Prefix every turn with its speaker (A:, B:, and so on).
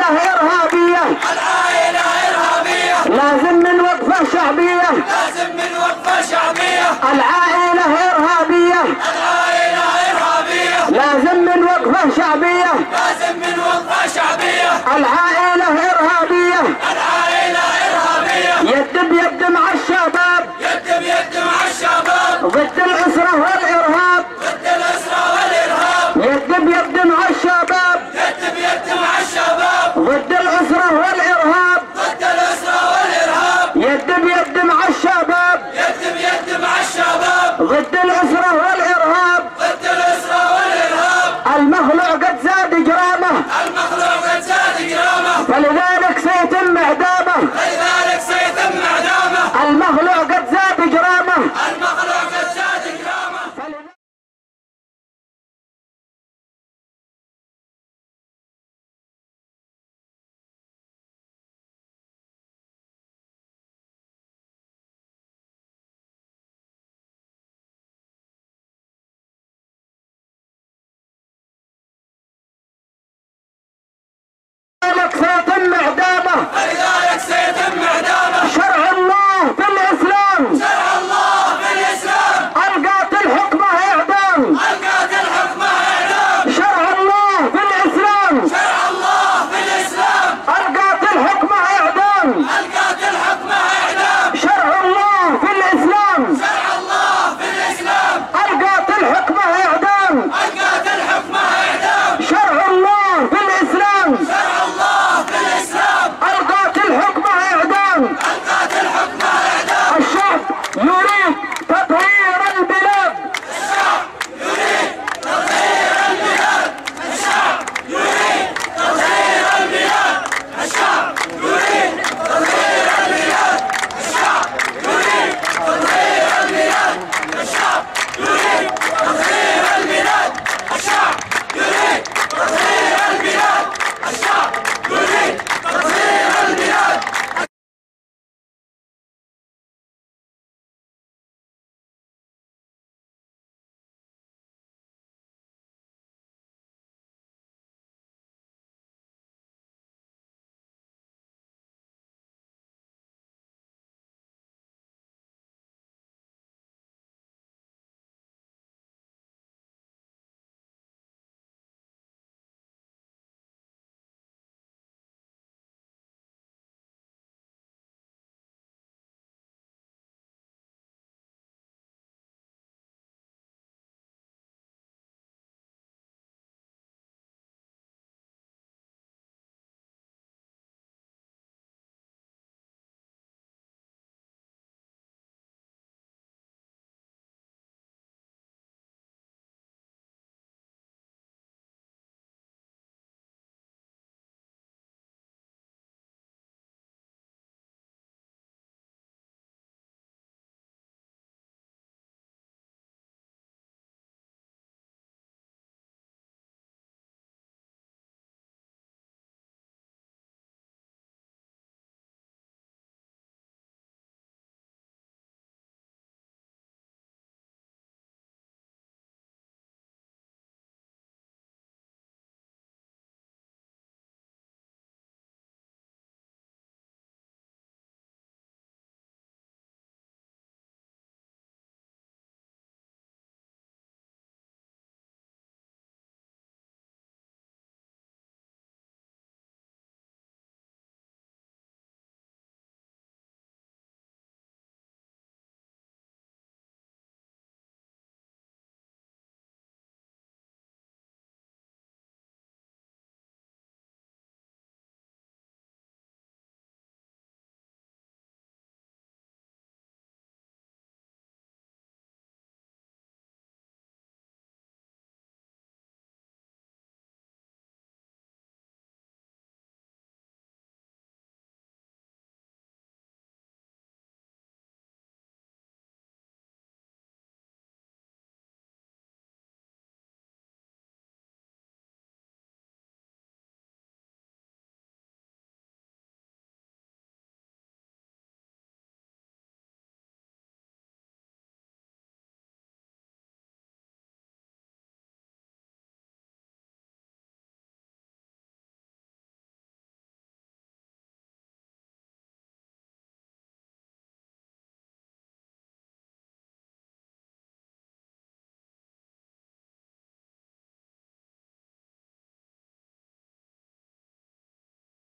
A: العائلة إرهابية،
B: العائلة إرهابية،
A: لازم من وقفة شعبية،
B: لازم من وقفة شعبية،
A: العائلة إرهابية،
B: العائلة إرهابية،
A: لازم من وقفة شعبية،
B: لازم من وقفة شعبية،
A: العائلة إرهابية،
B: العائلة إرهابية،
A: يد بيد مع الشباب،
B: يد بيد مع الشباب،
A: ضد الأسرة والإرهاب،
B: ضد الأسرة والإرهاب،
A: يد بيد مع الشباب،
B: يد بيد مع الشباب،
A: ضد الأسرة والإرهاب،
B: ضد الأسرة والإرهاب،
A: يد بيد مع الشباب،
B: يد بيد مع الشباب،
A: ضد الأسرة والإرهاب،
B: ضد الأسرة والإرهاب،
A: المخلوع قد زاد جرامه،
B: المخلوع قد زاد جرامه،
A: فلذلك سيتم إعدامه،
B: لذلك سيتم إعدامه،
A: المخلوع قد زاد جرامه،
B: المخلوع قد زاد جرامه.
A: فلذلك سيتم إعدامه،
B: فلذلك سيتم